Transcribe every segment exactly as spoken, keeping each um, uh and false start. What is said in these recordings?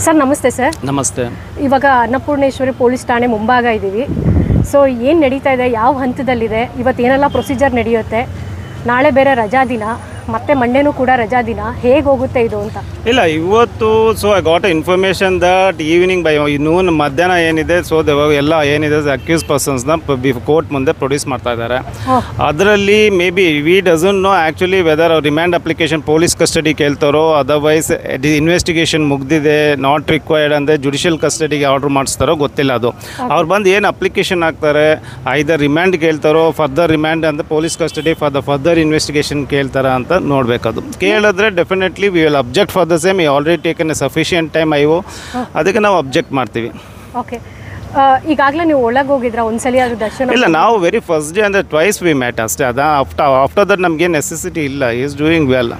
Sir ನಮಸ್ತೆ sir. ನಮಸ್ತೆ. ಇವಾಗ ಅನ್ನಪೂರ್ಣೇಶ್ವರಿ ಪೊಲೀಸ್ ಠಾಣೆ ಮುಂಭಾಗ ಇದ್ದೀವಿ. ಸೊ ಏನು ನಡೀತಾ ಇದೆ, ಯಾವ ಹಂತದಲ್ಲಿದೆ, ಇವತ್ತು ಏನೆಲ್ಲ ಪ್ರೊಸೀಜರ್ ನಡೆಯುತ್ತೆ, ನಾಳೆ ಬೇರೆ ರಜಾ ದಿನ, ಮತ್ತೆ ಮಂಡೇನೂ ಕೂಡ ರಜಾ ದಿನ, ಹೇಗೆ ಹೋಗುತ್ತೆ ಇದು ಅಂತ? ಇಲ್ಲ ಇವತ್ತು so I got information that evening by noon ಮಧ್ಯಾಹ್ನ ಏನಿದೆ ಸೊ ಎಲ್ಲ ಏನಿದೆ ಅಕ್ಯೂಸ್ ಪರ್ಸನ್ಸ್ನ ಕೋರ್ಟ್ ಮುಂದೆ ಪ್ರೊಡ್ಯೂಸ್ ಮಾಡ್ತಾ ಇದ್ದಾರೆ. ಅದರಲ್ಲಿ maybe we doesn't know actually whether ಅವ್ರು ರಿಮ್ಯಾಂಡ್ ಅಪ್ಲಿಕೇಶನ್ ಪೊಲೀಸ್ ಕಸ್ಟಡಿ ಕೇಳ್ತಾರೋ ಅದರ್ವೈಸ್ ಇನ್ವೆಸ್ಟಿಗೇಷನ್ ಮುಗ್ದಿದೆ ನಾಟ್ ರಿಕ್ವೈರ್ಡ್ ಅಂದರೆ ಜುಡಿಷಿಯಲ್ ಕಸ್ಟಡಿಗೆ ಆರ್ಡರ್ ಮಾಡಿಸ್ತಾರೋ ಗೊತ್ತಿಲ್ಲ. ಅದು ಅವ್ರು ಬಂದು ಏನು ಅಪ್ಲಿಕೇಶನ್ ಹಾಕ್ತಾರೆ, ಐದರ್ ರಿಮ್ಯಾಂಡ್ ಕೇಳ್ತಾರೋ ಫರ್ದರ್ ರಿಮ್ಯಾಂಡ್ ಅಂತ police custody for the further investigation ಕೇಳ್ತಾರ ಅಂತ ನೋಡಬೇಕದು. ಕೇಳಿದ್ರೆ definitely we will object for the same. ಈ already taken a sufficient time I O, ಅದಕ್ಕೆ ನಾವು ಅಬ್ಜೆಕ್ಟ್ ಮಾಡ್ತೀವಿ. ಓಕೆ, ಈಗಾಗಲೇ ನೀವು ಒಳಗೆ ಹೋಗಿದ್ರಾ ಒಂದ್ಸಲಿ ಅದು ದರ್ಶನ? ಇಲ್ಲ, ನಾವು ವೆರಿ ಫಸ್ಟ್ ಡೇ ಅಂದರೆ ಟ್ವೈಸ್ ವಿ ಮ್ಯಾಟ್ ಅಷ್ಟೇ. ಅದ ಆಫ್ಟರ್ ಆಫ್ಟರ್ ದಟ್ ನಮಗೆ ನೆಸೆಸಿಟಿ ಇಲ್ಲ. Is doing well.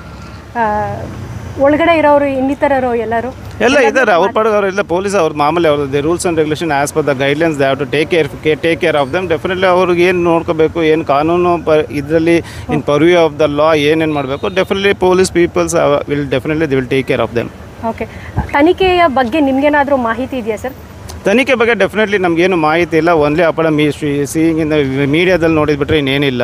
ಒಳಗಡೆ ಇರೋರು ಇನ್ನಿತರರು ಎಲ್ಲರೂ ಎಲ್ಲ ಇದ್ದಾರೆ. ಅವ್ರ ಪಡೆಗೆ ಅವರು ಇಲ್ಲ ಪೊಲೀಸ್ ಅವ್ರ ಮಾಮೂಲಿ ಅವ್ರದ್ದು rules and regulation as per the guidelines they have to take care take care of them. Definitely ಅವ್ರಿಗೆ ಏನು ನೋಡ್ಕೋಬೇಕು, ಏನು ಕಾನೂನು ಪ ಇದರಲ್ಲಿ in purview of the law ಏನೇನು ಮಾಡಬೇಕು, definitely police peoples will definitely they will take care of them. Okay, ತನಿಖೆಯ ಬಗ್ಗೆ ನಿಮಗೇನಾದರೂ ಮಾಹಿತಿ ಇದೆಯಾ ಸರ್? ತನಿಖೆ ಬಗ್ಗೆ ಡೆಫಿನೆಟ್ಲಿ ನಮಗೇನು ಮಾಹಿತಿ ಇಲ್ಲ. ಒನ್ಲಿ ಅಪಡ ಮೀ ಸೀಯಿಂಗ್ ಇನ್ ಮೀಡಿಯಾದಲ್ಲಿ ನೋಡಿದ್ಬಿಟ್ರೆ ಇನ್ನೇನಿಲ್ಲ.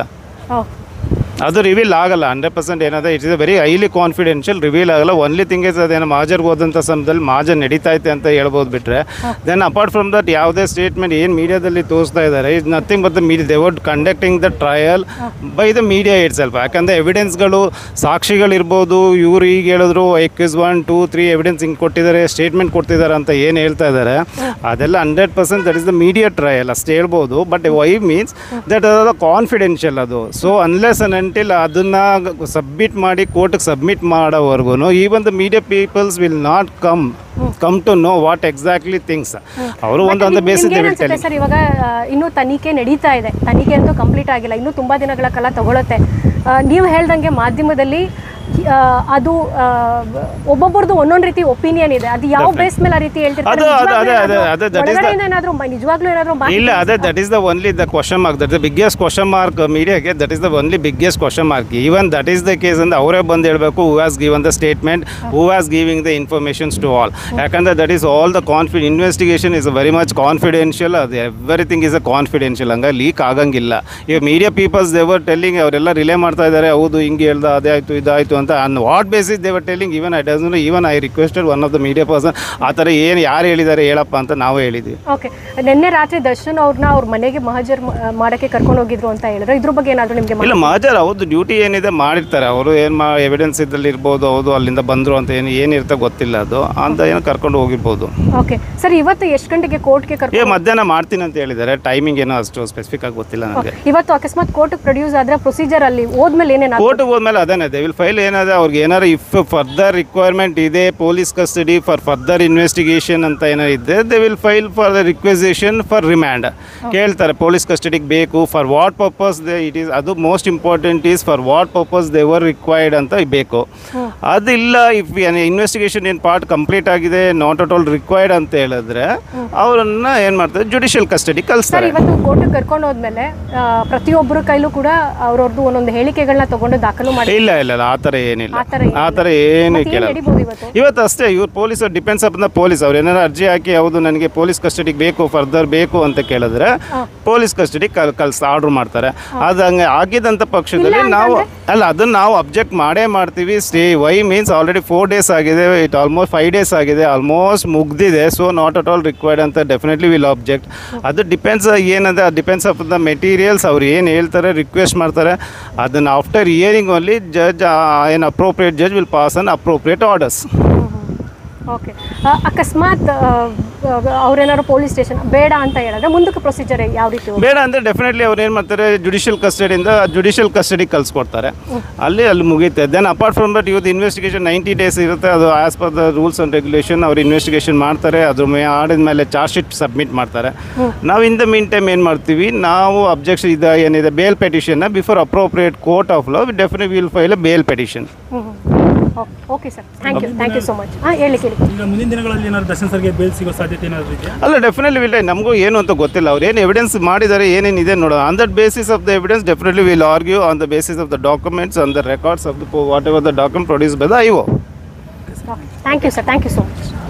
ಅದು ರಿವೀಲ್ ಆಗಲ್ಲ ಹಂಡ್ರೆಡ್ ಪರ್ಸೆಂಟ್. ಏನಾದ್ರೆ it is a very highly confidential, reveal ಆಗಲ್ಲ. ಒನ್ಲಿ ಥಿಂಗ್ ಇಸ್ ಅದೇನೋ ಮಾಜರ್ಗೆ ಹೋದಂಥ ಸಮಯದಲ್ಲಿ ಮಾಜರ್ ನಡೀತೈತೆ ಅಂತ ಹೇಳ್ಬೋದು ಬಿಟ್ಟರೆ ದೆನ್ ಅಪಾರ್ಟ್ ಫ್ರಮ್ ದಟ್ ಯಾವುದೇ ಸ್ಟೇಟ್ಮೆಂಟ್ ಏನು ಮೀಡಿಯಾದಲ್ಲಿ ತೋರಿಸ್ತಾ ಇದ್ದಾರೆ is nothing but the media they would conducting the trial by the media itself. ಯಾಕಂದರೆ ಎವಿಡೆನ್ಸ್ಗಳು ಸಾಕ್ಷಿಗಳಿರ್ಬೋದು, ಇವರು ಈಗ ಹೇಳಿದ್ರು accused one two three evidence ಹಿಂಗೆ ಕೊಟ್ಟಿದ್ದಾರೆ, ಸ್ಟೇಟ್ಮೆಂಟ್ ಕೊಡ್ತಿದ್ದಾರೆ ಅಂತ ಏನು ಹೇಳ್ತಾ ಇದ್ದಾರೆ ಅದೆಲ್ಲ hundred percent that is the media trial ಅಷ್ಟು ಹೇಳ್ಬೋದು. ಬಟ್ ವೈ ಮೀನ್ಸ್ ದಟ್ ಅದು ಕಾನ್ಫಿಡೆನ್ಷಿಯಲ್ ಅದು. ಸೊ ಅನ್ಲೆಸ್ ಅನ್ ಅಂಟಿಲ್ ಅದನ್ನು ಸಬ್ಮಿಟ್ ಮಾಡಿ ಕೋರ್ಟ್ಗೆ ಸಬ್ಮಿಟ್ ಮಾಡೋವರೆಗೂ even the media peoples will not come come to know what exactly things. ಅವರು ಒಂದೊಂದು ಬೇಸಿಸ್ ಹೇಳ್ತಾರೆ. ಸರ್ ಇವಾಗ ಇನ್ನೂ ತನಿಖೆ ನಡೀತಾ ಇದೆ, ತನಿಖೆ ಅಂತೂ ಕಂಪ್ಲೀಟ್ ಆಗಿಲ್ಲ, ಇನ್ನೂ ತುಂಬ ದಿನಗಳ ಕಾಲ ತಗೊಳುತ್ತೆ. ನೀವು ಹೇಳ್ದಂಗೆ ಮಾಧ್ಯಮದಲ್ಲಿ ಅದು ಒಬ್ಬೊಬ್ಬರದು ಒಂದೊಂದು ರೀತಿ ಒಪಿನಿಯನ್ ಇದೆ. ಅದು ಯಾವ ಬೇಸ್ ಮೇಲೆ ಆ ರೀತಿ ಹೇಳ್ತಿರ್ತಾರೆ ಏನಾದರೂ ನಿಜವಾಗ್ಲೂ ಏನಾದರೂ ಇಲ್ಲ. ಅದೇ that is the only the question mark, that the biggest question mark ಮೀಡಿಯಾಗೆ. That is the only biggest question mark. Even that is the case ಅಂತ ಅವರೇ ಬಂದು ಹೇಳಬೇಕು who has given the statement, who has giving the informations to all. ಯಾಕಂದರೆ that is all the confid investigation is very much confidential. ಅದು everything is a confidential, ಹಂಗೆ leak ಆಗಂಗಿಲ್ಲ. ಈಗ media peoples they were telling ಅವರೆಲ್ಲ relay ಮಾಡ್ತಾ ಇದ್ದಾರೆ, ಹೌದು ಹಿಂಗೆ ಹೇಳ್ದ ಅದೇ ಆಯಿತು ಇದಾಯಿತು ಅಂತ. On what basis they were telling even I doesn't know. Even I requested one of the media person ಆ ಥರ ಏನು ಯಾರು ಹೇಳಿದ್ದಾರೆ ಹೇಳಪ್ಪ ಅಂತ ನಾವೇ ಹೇಳಿದ್ವಿ. ಓಕೆ, ನಿನ್ನೆ ರಾತ್ರಿ ದರ್ಶನ್ ಅವ್ರನ್ನ ಅವ್ರ ಮನೆಗೆ ಮಹಜರ್ ಮಾಡೋಕ್ಕೆ ಕರ್ಕೊಂಡು ಹೋಗಿದ್ರು ಅಂತ ಹೇಳಿದ್ರೆ ಇದ್ರ ಬಗ್ಗೆ ಏನಾದರೂ ನಿಮಗೆ? ಇಲ್ಲ, ಮಹಜರ್ ಅವ್ರದ್ದು ಡ್ಯೂಟಿ ಏನಿದೆ ಮಾಡಿರ್ತಾರೆ. ಅವರು ಏನು ಮಾ ಎವಿಡೆನ್ಸ್ ಇದ್ರಲ್ಲಿ ಇರ್ಬೋದು, ಹೌದು ಅಲ್ಲಿಂದ ಬಂದರು ಅಂತ ಏನು ಏನಿರುತ್ತೆ ಗೊತ್ತಿಲ್ಲ, ಅದು ಅಂತ ಏನು ಕರ್ಕೊಂಡು ಹೋಗಿರ್ಬೋದು. ಓಕೆ ಸರ್, ಇವತ್ತು ಎಷ್ಟು ಗಂಟೆಗೆ ಕೋರ್ಟ್ಗೆ ಕರ್ಕೊಂಡು? ಏ ಮಧ್ಯಾಹ್ನ ಮಾಡ್ತೀನಿ ಅಂತ ಹೇಳಿದ್ದಾರೆ. ಟೈಮಿಂಗ್ ಏನೋ ಅಷ್ಟು ಸ್ಪೆಸಿಫಿಕ್ ಆಗಿ ಗೊತ್ತಿಲ್ಲ ನನಗೆ. ಇವತ್ತು ಅಕಸ್ಮಾತ್ ಕೋರ್ಟ್ಗೆ ಪ್ರೊಡ್ಯೂಸ್ ಆದರೆ ಪ್ರೊಸೀಜರ್ ಅಲ್ಲಿ ಹೋದ್ಮೇಲೆ ಏನೇನು? ಕೋರ್ಟ್ಗೆ ಹೋದ್ಮೇಲೆ ಅದೇನೆ ದೇ ವಿಲ್ ಫೈಲ್ ಏನಾದ್ರೆ ಅವ್ರಿಗೆ ಏನಾರು ಇಫ್ ಫರ್ದರ್ ರಿಕ್ವೈರ್ಮೆಂಟ್ ಇದೆ police custody for further investigation ಅಂತ ಏನೋ ಇದೆ they will file for the requisition for remand. ಕೇಳ್ತಾರೆ ಪೊಲೀಸ್ ಕಸ್ಟಡಿಗೆ ಬೇಕು, for what purpose they it is, ಅದು most important is for what purpose they were required ಅಂತ ಬೇಕು. ಅದಿಲ್ಲ ಇಫ್ ಇನ್ವೆಸ್ಟಿಗೇಷನ್ ಏನು ಪಾರ್ಟ್ ಕಂಪ್ಲೀಟ್ ಆಗಿದೆ ನಾಟ್ ಅಟ್ ಆಲ್ ರಿಕ್ವೈರ್ಡ್ ಅಂತ ಹೇಳಿದ್ರೆ ಅವರನ್ನ ಏನು ಮಾಡ್ತಾರೆ ಜುಡಿಷಿಯಲ್ ಕಸ್ಟಡಿ ಕಳಿಸ್ತಾರೆ. ಇವತ್ತು ಕೋರ್ಟ್ಗೆ ಕರ್ಕೊಂಡು ಹೋದ್ಮೇಲೆ ಪ್ರತಿಯೊಬ್ಬರ ಕೈಲೂ ಕೂಡ ಅವ್ರವ್ರದ್ದು ಒಂದೊಂದು ಹೇಳಿಕೆಗಳನ್ನ ತಗೊಂಡು ದಾಖಲು ಮಾಡಿ? ಇಲ್ಲ ಇಲ್ಲ ಇಲ್ಲ ಆ ಥರ ಏನಿಲ್ಲ, ಆ ಥರ ಏನು ಕೇಳಲ್ಲ. ಇವತ್ತು ಅಷ್ಟೇ ಇವ್ರು police depends up the police. ಅವ್ರು ಏನಾರು ಅರ್ಜಿ ಹಾಕಿ ಹೌದು ನನಗೆ ಪೊಲೀಸ್ ಕಸ್ಟಡಿಗೆ ಬೇಕು ಫರ್ದರ್ ಬೇಕು ಅಂತ ಕೇಳಿದ್ರೆ ಪೊಲೀಸ್ ಕಸ್ಟಡಿ ಕಲ್ ಕಲ್ಸ್ ಆರ್ಡರ್ ಮಾಡ್ತಾರೆ. ಅದು ಹಂಗೆ ಆಗಿದ್ದಂಥ ಪಕ್ಷದಲ್ಲಿ ನಾವು ಅಲ್ಲ ಅದನ್ನು ನಾವು ಅಬ್ಜೆಕ್ಟ್ ಮಾಡೇ ಮಾಡ್ತೀವಿ. Stay why means already four days ಆಗಿದೆ, ಇಟ್ ಆಲ್ಮೋಸ್ಟ್ ಫೈವ್ ಡೇಸ್ ಆಗಿದೆ, ಆಲ್ಮೋಸ್ಟ್ ಮುಗ್ದಿದೆ. So not at all required ಅಂತ ಡೆಫಿನೆಟ್ಲಿ ವಿಲ್ ಅಬ್ಜೆಕ್ಟ್. ಅದು ಡಿಪೆಂಡ್ಸ್ ಏನಂದರೆ ಡಿಪೆಂಡ್ಸ್ ಆಫ್ ದ ಮೆಟೀರಿಯಲ್ಸ್. ಅವ್ರು ಏನು ಹೇಳ್ತಾರೆ ರಿಕ್ವೆಸ್ಟ್ ಮಾಡ್ತಾರೆ ಅದನ್ನು ಆಫ್ಟರ್ ಹಿಯರಿಂಗ್ ಓನ್ಲಿ ಜಡ್ಜ್ ಏನು appropriate judge will pass an appropriate orders. Okay, ಅಕಸ್ಮಾತ್ ಅವ್ರೇನಾದ್ರು ಪೊಲೀಸ್ ಸ್ಟೇಷನ್ ಬೇಡ ಅಂತ ಹೇಳಿದ್ರೆ ಮುಂದಕ್ಕೆ ಪ್ರೊಸೀಜರ್ ಯಾವ ರೀತಿ? ಬೇಡ ಅಂದರೆ ಡೆಫಿನೆಟ್ಲಿ ಅವ್ರು ಏನು ಮಾಡ್ತಾರೆ ಜುಡಿಷಿಯಲ್ ಕಸ್ಟಡಿಯಿಂದ ಜುಡಿಷಿಯಲ್ ಕಸ್ಟಡಿ ಕಳಿಸ್ಕೊಡ್ತಾರೆ, ಅಲ್ಲಿ ಅಲ್ಲಿ ಮುಗಿಯುತ್ತೆ. ದೆನ್ ಅಪಾರ್ಟ್ ಫ್ರಮ್ ದಟ್ ಇವತ್ತು ಇನ್ವೆಸ್ಟಿಗೇಷನ್ ನೈಂಟಿ ಡೇಸ್ ಇರುತ್ತೆ. ಅದು as per the rules and regulation ಅವ್ರು ಇನ್ವೆಸ್ಟಿಗೇಷನ್ ಮಾಡ್ತಾರೆ, ಅದ್ರ ಮೇಲೆ ಆಡಿದ ಮೇಲೆ ಚಾರ್ಜ್ ಶೀಟ್ ಸಬ್ಮಿಟ್ ಮಾಡ್ತಾರೆ. ನಾವು ಇನ್ ದ ಮೀನ್ ಟೈಮ್ ಏನು ಮಾಡ್ತೀವಿ, ನಾವು ಅಬ್ಜೆಕ್ಷನ್ ಇದು ಏನಿದೆ ಬೇಲ್ ಪೆಟಿಷನ್ನ before appropriate court of law definitely will file a bail petition. Okay sir, thank you thank you so much. ಹಾಂ ಹೇಳಿ ಕೇಳಿ. ಈಗ ಮುಂದಿನ ದಿನಗಳಲ್ಲಿ ಏನಾದರೂ ದರ್ಶನ್ ಸರ್ಗೆ ಬೇಲ್ ಸಿಗೋ ಸಾಧ್ಯತೆ ಏನಾದರೂ ಇದೆಯಾ? ಅಲ್ಲ ಡೆಫಿನೆಟ್ಲಿ ಇಲ್ಲ, ನಮಗೂ ಏನು ಅಂತ ಗೊತ್ತಿಲ್ಲ. ಅವ್ರು ಏನು ಎವಿಡೆನ್ಸ್ ಮಾಡಿದ್ದಾರೆ ಏನೇನಿದೆ ನೋಡೋ. On that basis of the evidence definitely will argue on the basis of the documents on the records of the whatever the document produce by the I O. Thank you sir, thank you so much.